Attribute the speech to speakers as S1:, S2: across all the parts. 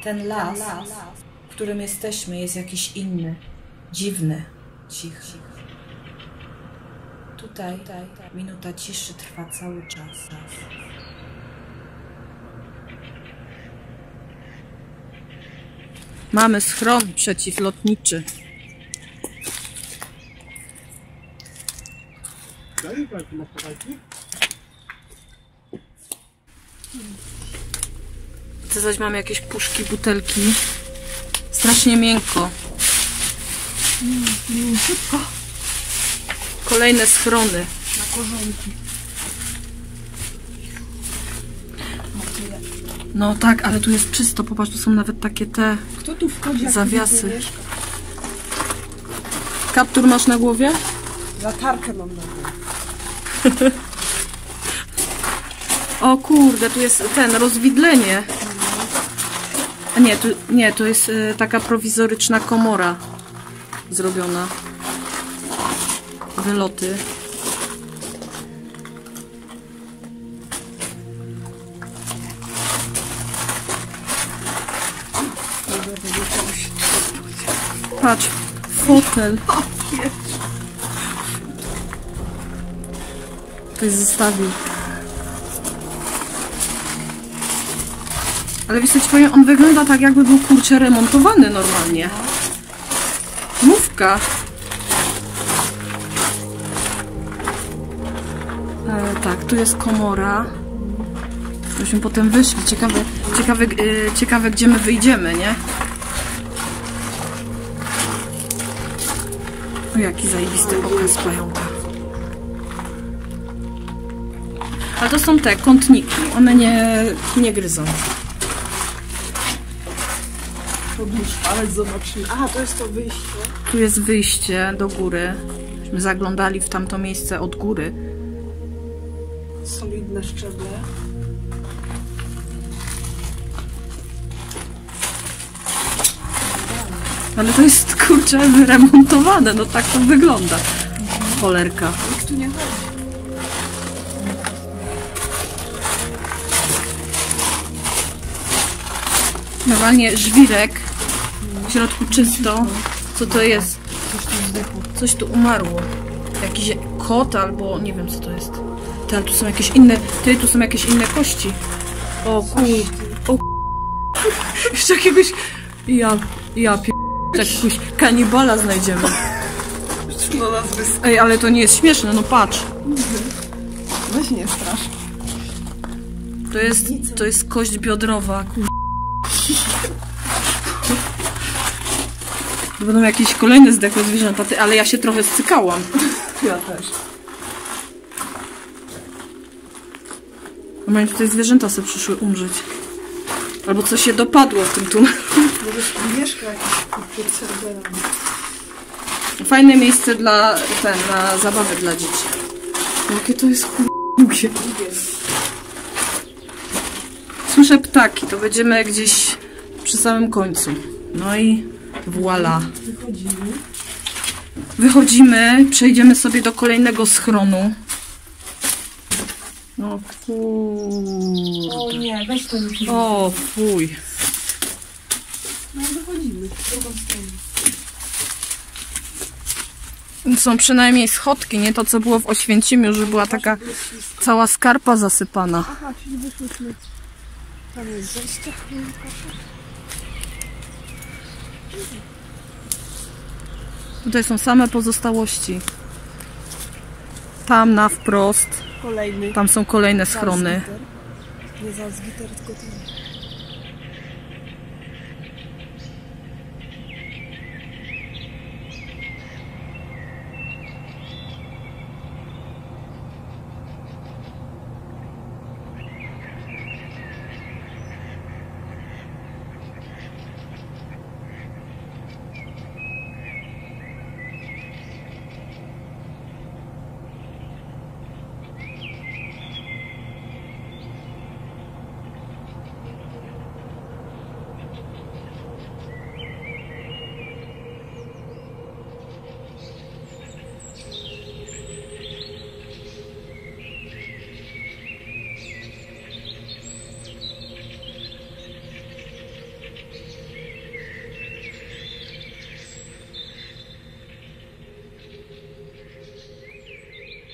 S1: Ten las, w którym jesteśmy, jest jakiś inny, dziwny, cichy. Tutaj minuta ciszy trwa cały czas. Mamy schron przeciwlotniczy. Tu zaś mamy jakieś puszki, butelki. Strasznie miękko. Kolejne schrony.
S2: Na korzonki.
S1: No tak, ale tu jest czysto. Popatrz, tu są nawet takie te
S2: Kto tu wchodzi, jak
S1: zawiasy. Kaptur masz na głowie?
S2: Latarkę mam na głowie.
S1: O kurde, tu jest ten, rozwidlenie. A nie, to jest taka prowizoryczna komora zrobiona. Wyloty. Patrz, fotel. Ktoś zostawił. Ale wiesz co ci powiem, on wygląda tak, jakby był kurczę remontowany normalnie. Mówka. Tak, tu jest komora. Żebyśmy potem wyszli. Ciekawe gdzie my wyjdziemy, nie? O, jaki zajebisty okres pająka. Ale to są te kątniki. One nie gryzą.
S2: Podłóż palec, zobaczymy. Aha, to jest to wyjście.
S1: Tu jest wyjście do góry. Myśmy zaglądali w tamto miejsce od góry.
S2: Solidne szczeble.
S1: Ale to jest, kurczę, wyremontowane. No tak to wygląda. Cholerka.
S2: Nikt tu nie chodzi.
S1: Normalnie żwirek. W środku czysto. Co to jest? Coś tu umarło. Jakiś kot albo nie wiem co to jest. Ale tu są jakieś inne. Tu są jakieś inne kości. O kur... Jeszcze jakiegoś... jakiegoś kanibala znajdziemy.
S2: No nas
S1: Ej, ale to nie jest śmieszne, no patrz.
S2: Weź nie strasz.
S1: To jest kość biodrowa, kur... Będą jakieś kolejne zdechłe zwierzęta, ale ja się trochę stykałam.
S2: Ja też.
S1: Normalnie tutaj zwierzęta sobie przyszły umrzeć. Albo coś się dopadło w tym tunelu.
S2: Może mieszka jakiś pod serwerami.
S1: Fajne miejsce na zabawę dla dzieci. Jakie to jest długie. Słyszę ptaki, to będziemy gdzieś przy samym końcu. No i voila. Wychodzimy, przejdziemy sobie do kolejnego schronu. O kurde.
S2: O nie, weź to już.
S1: O fuj.
S2: No i wychodzimy w drugą stronę.
S1: Są przynajmniej schodki, nie to co było w Oświęcimiu, że była taka cała skarpa zasypana.
S2: Aha, czyli wyszłyśmy. Tam jest zejście.
S1: Tutaj są same pozostałości. Tam na wprost.
S2: Kolejny.
S1: Tam są kolejne schrony.
S2: Nie Salzgitter, tylko ten.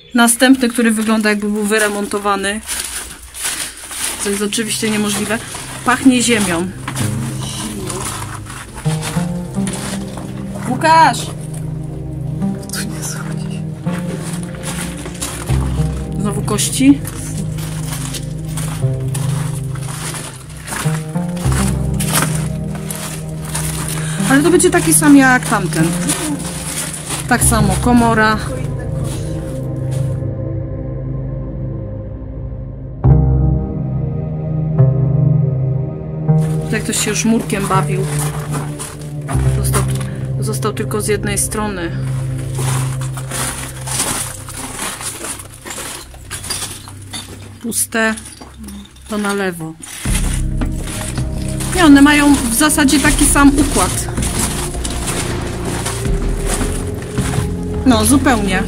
S1: Następny, który wygląda jakby był wyremontowany. Co jest oczywiście niemożliwe. Pachnie ziemią. Łukasz!
S2: Tu nie schodzi.
S1: Znowu kości. Ale to będzie taki sam jak tamten. Tak samo, komora. Jak ktoś się już murkiem bawił. Został tylko z jednej strony. Puste. To na lewo. Nie, one mają w zasadzie taki sam układ. No, zupełnie.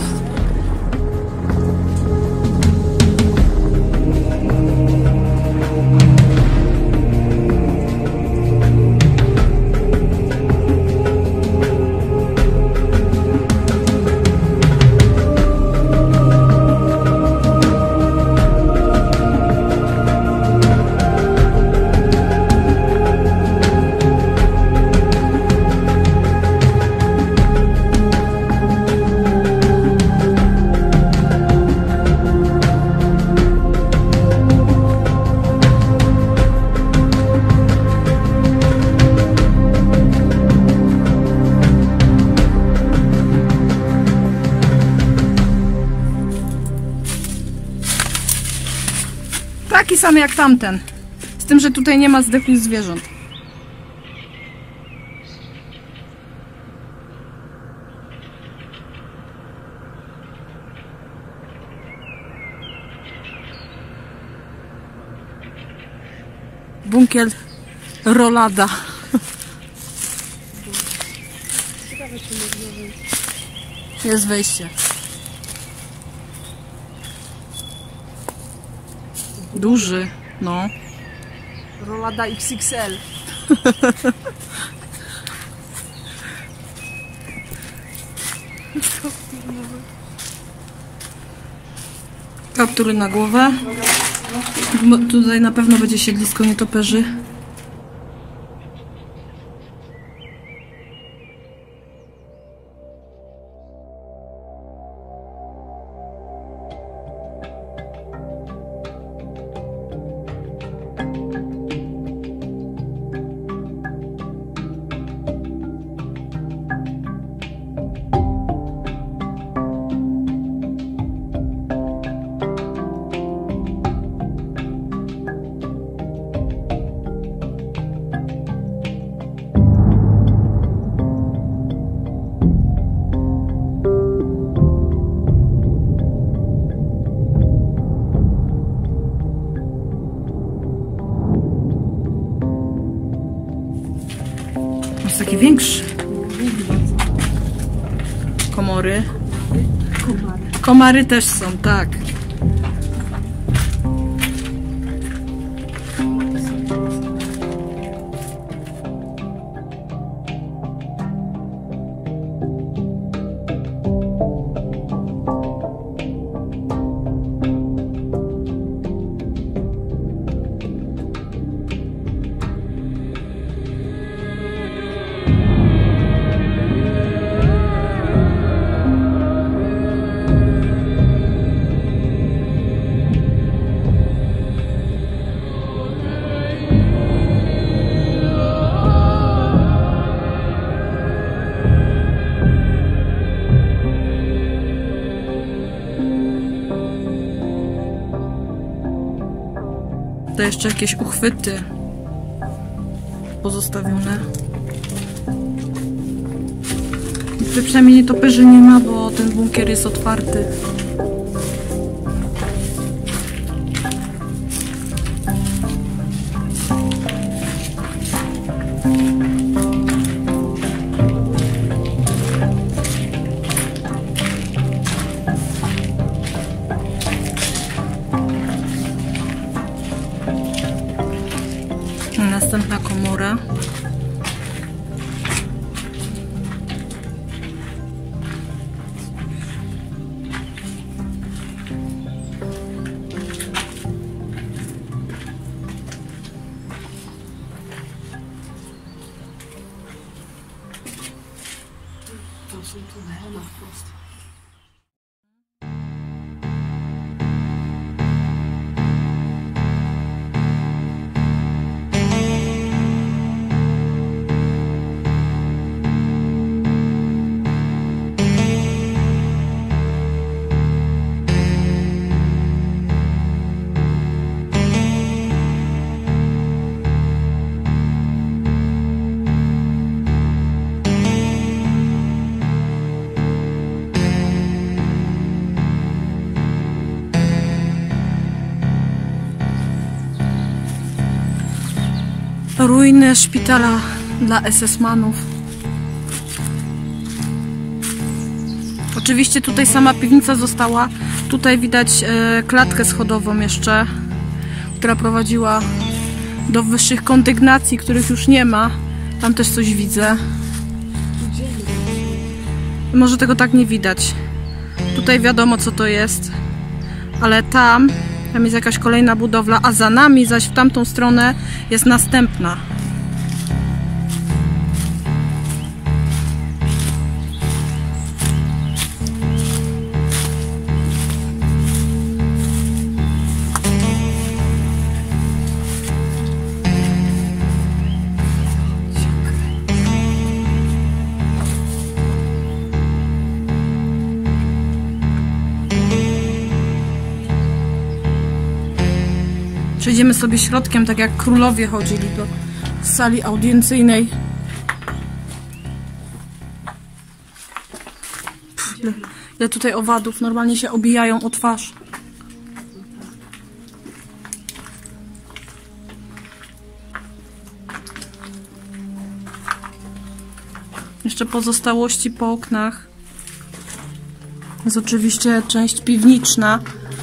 S1: Taki sam jak tamten. Z tym, że tutaj nie ma zdechłych zwierząt. Bunkier Rolada. Jest wejście. Duży, no.
S2: Rolada XXL.
S1: Kaptury na głowę. Tutaj na pewno będzie siedlisko nietoperzy. Jest taki większy. Komory. Komary też są, tak. To jeszcze jakieś uchwyty pozostawione. Tu przynajmniej nietoperzy nie ma, bo ten bunkier jest otwarty. Następna komora.
S2: są tunele na wprost.
S1: Ruiny szpitala dla SS-manów. Oczywiście tutaj sama piwnica została. Tutaj widać klatkę schodową jeszcze, która prowadziła do wyższych kondygnacji, których już nie ma. Tam też coś widzę. Może tego tak nie widać. Tutaj wiadomo, co to jest. Ale tam jest jakaś kolejna budowla, a za nami zaś w tamtą stronę jest następna. Przejdziemy sobie środkiem, tak jak królowie chodzili do sali audiencyjnej. Ile tutaj owadów, normalnie się obijają o twarz. Jeszcze pozostałości po oknach. Jest oczywiście część piwniczna.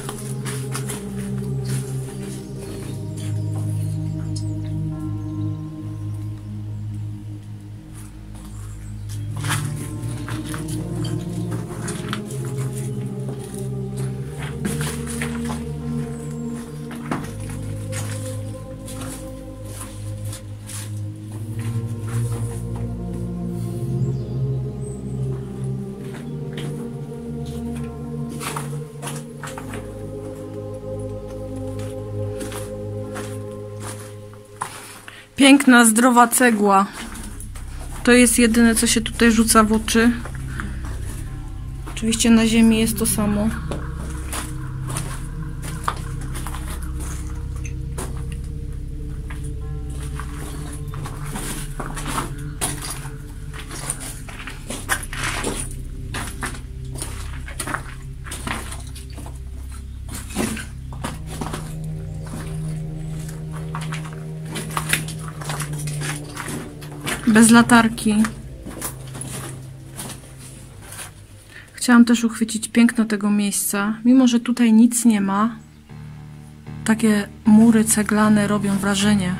S1: Piękna, zdrowa cegła. To jest jedyne, co się tutaj rzuca w oczy. Oczywiście na ziemi jest to samo. Bez latarki. Chciałam też uchwycić piękno tego miejsca. Mimo że tutaj nic nie ma, takie mury ceglane robią wrażenie.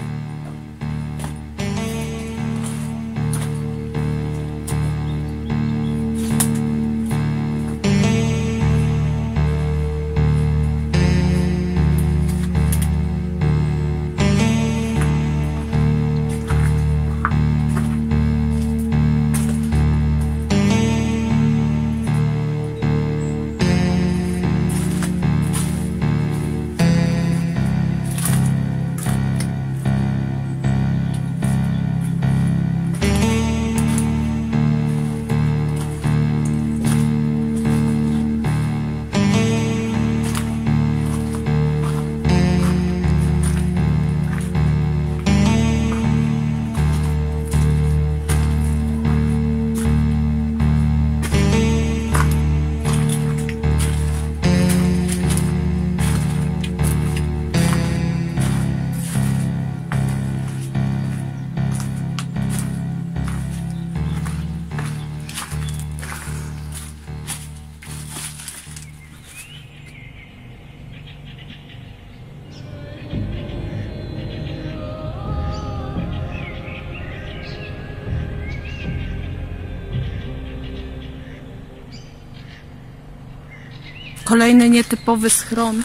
S1: Kolejny nietypowy schron.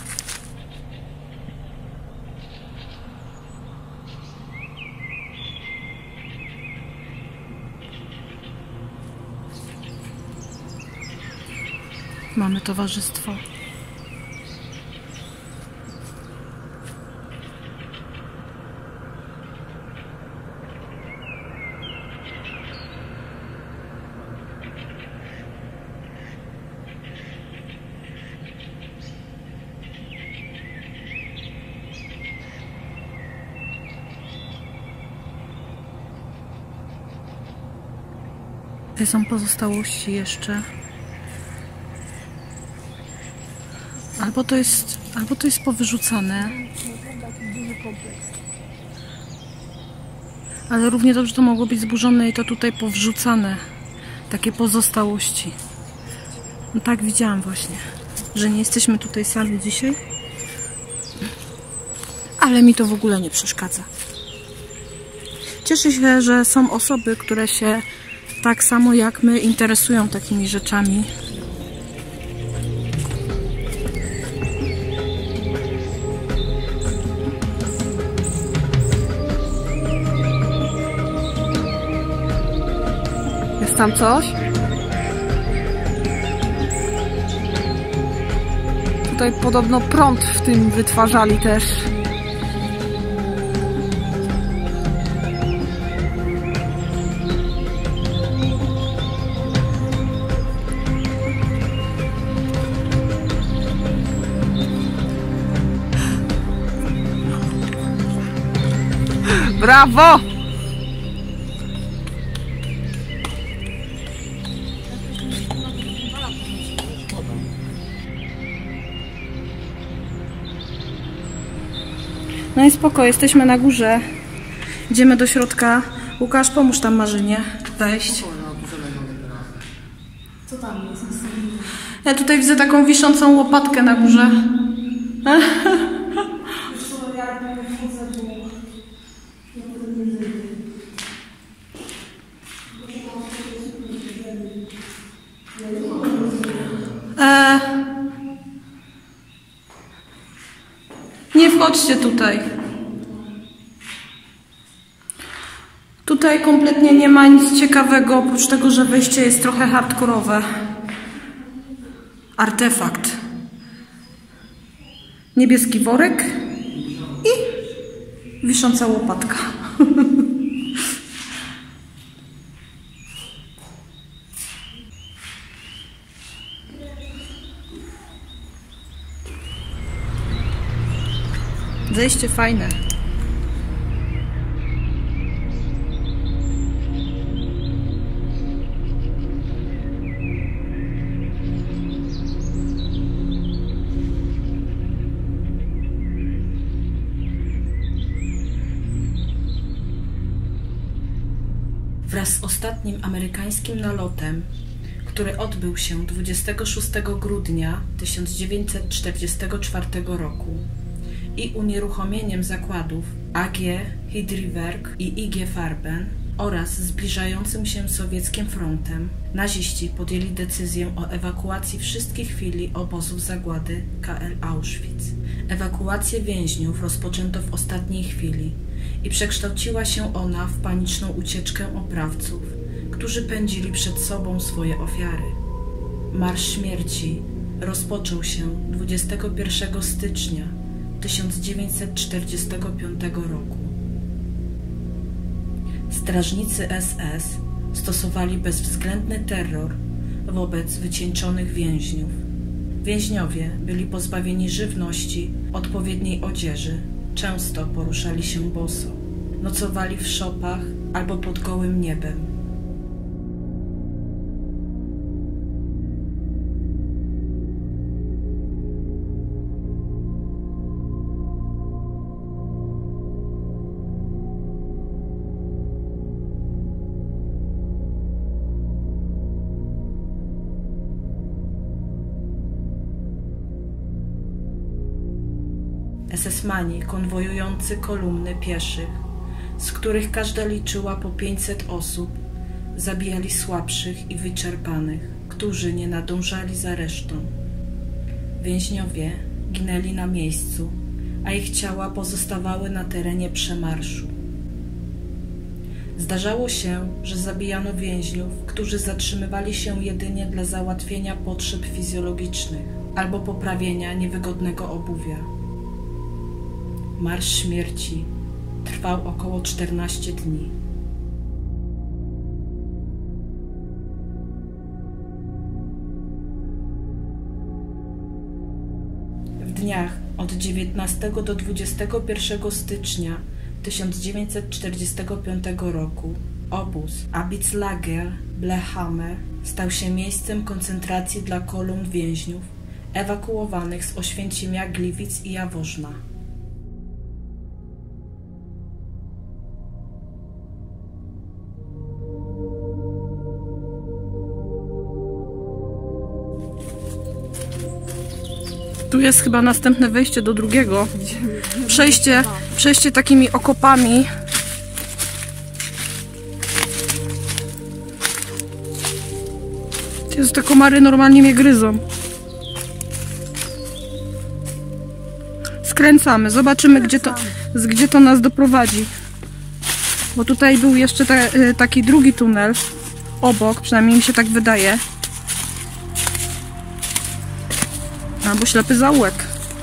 S1: Mamy towarzystwo. Tutaj są pozostałości jeszcze. Albo to jest powyrzucane. Ale równie dobrze to mogło być zburzone i to tutaj powrzucane. Takie pozostałości. No tak, widziałam właśnie, że nie jesteśmy tutaj sami dzisiaj. Ale mi to w ogóle nie przeszkadza. Cieszę się, że są osoby, które się tak samo jak my interesują takimi rzeczami.
S2: Jest tam coś? Tutaj podobno prąd w tym wytwarzali też. Brawo!
S1: No i spoko, jesteśmy na górze. Idziemy do środka. Łukasz, pomóż tam Marzynie wejść.
S2: Co tam jest?
S1: Ja tutaj widzę taką wiszącą łopatkę na górze. Nie wchodźcie tutaj. Tutaj kompletnie nie ma nic ciekawego, oprócz tego, że wejście jest trochę hardkorowe. Artefakt. Niebieski worek i wisząca łopatka. Zejście fajne. Wraz z ostatnim amerykańskim nalotem, który odbył się 26 grudnia 1944 roku, i unieruchomieniem zakładów AG Hydriwerk i IG Farben oraz zbliżającym się sowieckim frontem, naziści podjęli decyzję o ewakuacji wszystkich filii obozów zagłady KL Auschwitz. Ewakuację więźniów rozpoczęto w ostatniej chwili i przekształciła się ona w paniczną ucieczkę oprawców, którzy pędzili przed sobą swoje ofiary. Marsz śmierci rozpoczął się 21 stycznia 1945 roku. Strażnicy SS stosowali bezwzględny terror wobec wycieńczonych więźniów. Więźniowie byli pozbawieni żywności, odpowiedniej odzieży, często poruszali się boso, nocowali w szopach albo pod gołym niebem. SS-mani konwojujący kolumny pieszych, z których każda liczyła po 500 osób, zabijali słabszych i wyczerpanych, którzy nie nadążali za resztą. Więźniowie ginęli na miejscu, a ich ciała pozostawały na terenie przemarszu. Zdarzało się, że zabijano więźniów, którzy zatrzymywali się jedynie dla załatwienia potrzeb fizjologicznych albo poprawienia niewygodnego obuwia. Marsz śmierci trwał około 14 dni. W dniach od 19 do 21 stycznia 1945 roku obóz Arbeitslager Blechhammer stał się miejscem koncentracji dla kolumn więźniów ewakuowanych z Oświęcimia, Gliwic i Jaworzna. Tu jest chyba następne wejście do drugiego. Przejście takimi okopami. Jezu, te komary normalnie mnie gryzą. Skręcamy, zobaczymy gdzie to nas doprowadzi. Bo tutaj był jeszcze taki drugi tunel obok, przynajmniej mi się tak wydaje. Albo ślepy zaułek.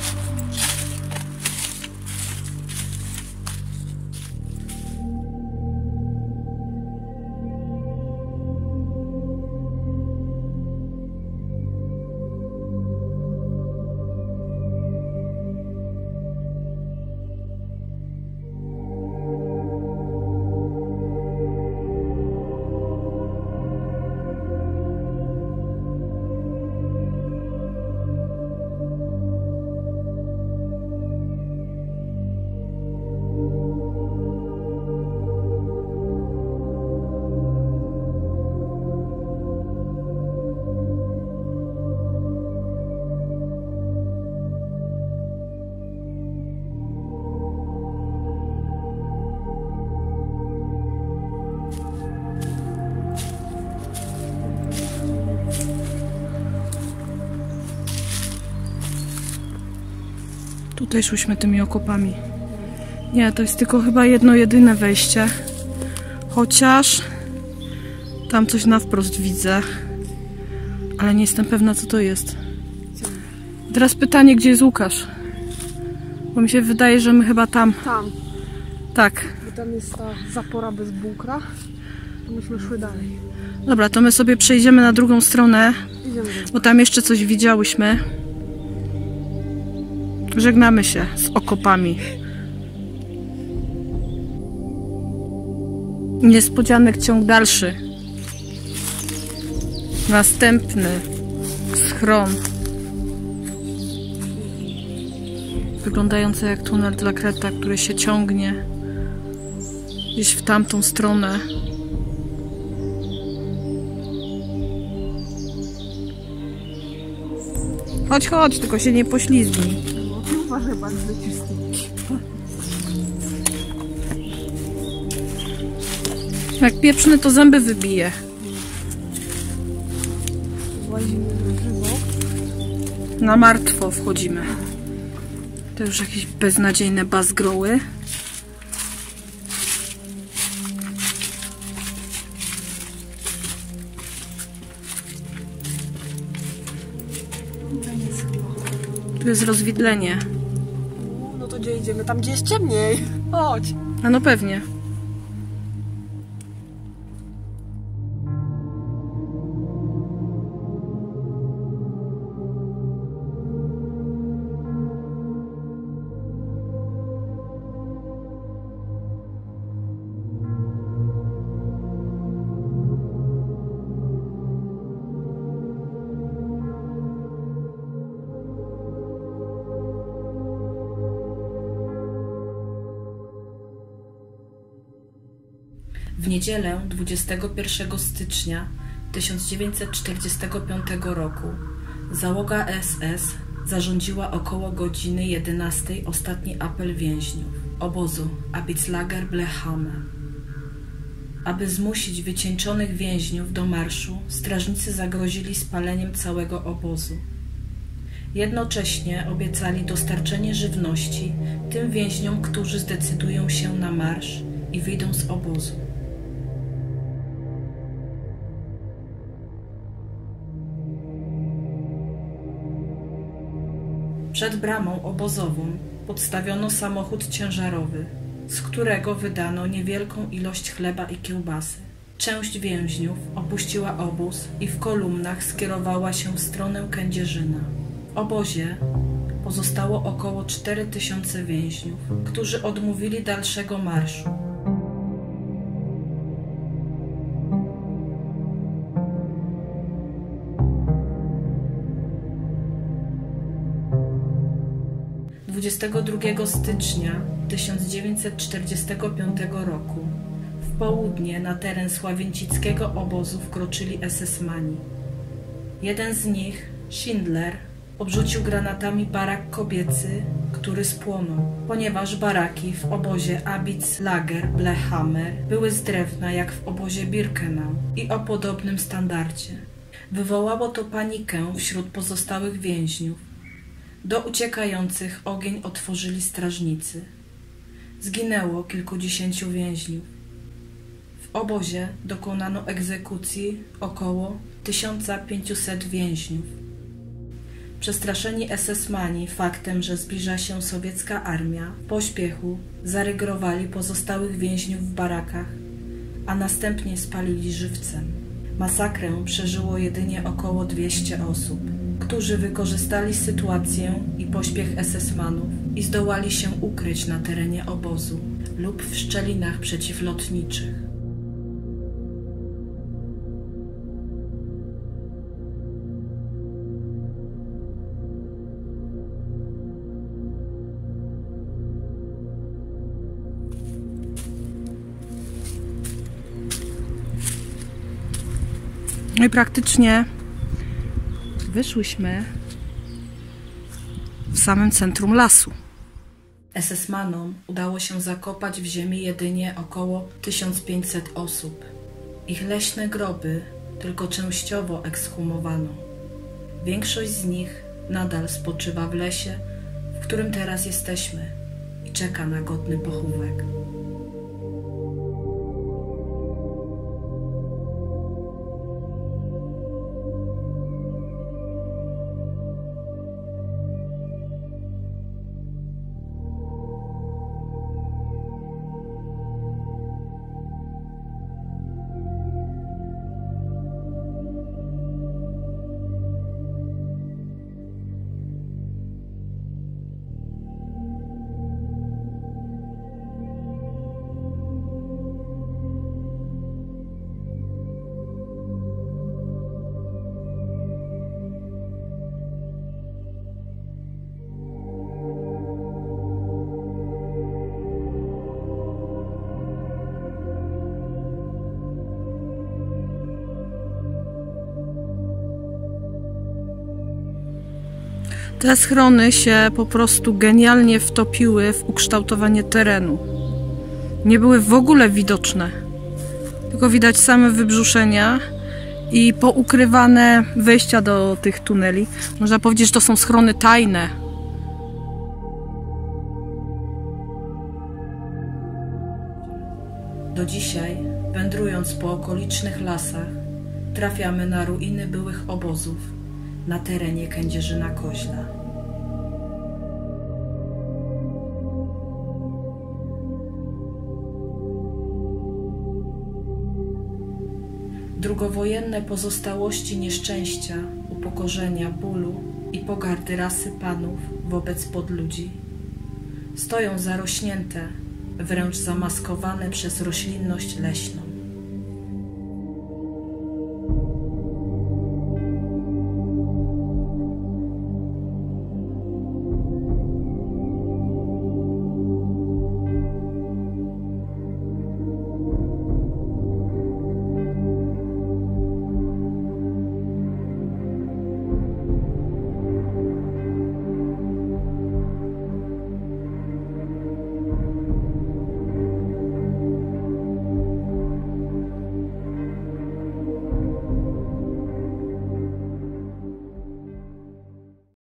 S1: Tutaj szłyśmy tymi okopami. Nie, to jest tylko chyba jedno jedyne wejście. Chociaż tam coś na wprost widzę. Ale nie jestem pewna, co to jest. Teraz pytanie, gdzie jest Łukasz? Bo mi się wydaje, że my chyba tam.
S2: Tam.
S1: Tak.
S2: Bo tam jest ta zapora bez bunkra. To myśmy szły dalej.
S1: Dobra, to my sobie przejdziemy na drugą stronę.
S2: Idziemy.
S1: Bo tam jeszcze coś widziałyśmy. Żegnamy się z okopami. Niespodzianek ciąg dalszy. Następny schron. Wyglądający jak tunel dla Kreta, który się ciągnie gdzieś w tamtą stronę. Chodź, chodź, tylko się nie poślizgnij.
S2: Uważaj, bardzo czysty.
S1: Jak pieprzny, to zęby wybije.
S2: Włazimy na żywo.
S1: Na martwo wchodzimy. To już jakieś beznadziejne bazgroły. Tu jest rozwidlenie.
S2: No to gdzie idziemy? Tam, gdzie jest ciemniej. Chodź.
S1: A no pewnie. W niedzielę 21 stycznia 1945 roku załoga SS zarządziła około godziny 11 ostatni apel więźniów obozu Arbeitslager Blechhammer. Aby zmusić wycieńczonych więźniów do marszu, strażnicy zagrozili spaleniem całego obozu. Jednocześnie obiecali dostarczenie żywności tym więźniom, którzy zdecydują się na marsz i wyjdą z obozu. Przed bramą obozową podstawiono samochód ciężarowy, z którego wydano niewielką ilość chleba i kiełbasy. Część więźniów opuściła obóz i w kolumnach skierowała się w stronę Kędzierzyna. W obozie pozostało około 4000 więźniów, którzy odmówili dalszego marszu. Dwudziestego 22 stycznia 1945 roku w południe na teren sławięcickiego obozu wkroczyli SS-mani. Jeden z nich, Schindler, obrzucił granatami barak kobiecy, który spłonął, ponieważ baraki w obozie Abitz-Lager-Blechhammer były z drewna jak w obozie Birkenau i o podobnym standardzie. Wywołało to panikę wśród pozostałych więźniów. Do uciekających ogień otworzyli strażnicy. Zginęło kilkudziesięciu więźniów. W obozie dokonano egzekucji około 1500 więźniów. Przestraszeni SS-mani faktem, że zbliża się sowiecka armia, w pośpiechu zarygrowali pozostałych więźniów w barakach, a następnie spalili żywcem. Masakrę przeżyło jedynie około 200 osób, którzy wykorzystali sytuację i pośpiech SS-manów i zdołali się ukryć na terenie obozu lub w szczelinach przeciwlotniczych. No i praktycznie wyszłyśmy w samym centrum lasu. SS-manom udało się zakopać w ziemi jedynie około 1500 osób. Ich leśne groby tylko częściowo ekshumowano. Większość z nich nadal spoczywa w lesie, w którym teraz jesteśmy i czeka na godny pochówek. Te schrony się po prostu genialnie wtopiły w ukształtowanie terenu. Nie były w ogóle widoczne. Tylko widać same wybrzuszenia i poukrywane wejścia do tych tuneli. Można powiedzieć, że to są schrony tajne. Do dzisiaj, wędrując po okolicznych lasach, trafiamy na ruiny byłych obozów na terenie Kędzierzyna-Koźla. Drugowojenne pozostałości nieszczęścia, upokorzenia, bólu i pogardy rasy panów wobec podludzi stoją zarośnięte, wręcz zamaskowane przez roślinność leśną.